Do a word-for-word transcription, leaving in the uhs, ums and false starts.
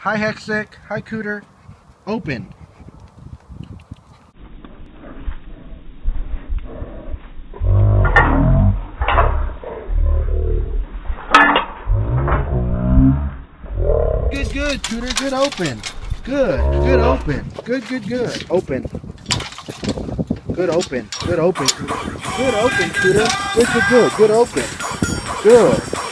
Hi Hexic. Hi Cooter. Open. Good, good, Cooter. Good open. Good, good open. Good, good, good. Open. Good open. Good open. Good open, Cooter. Good, good, good. Good open. Good.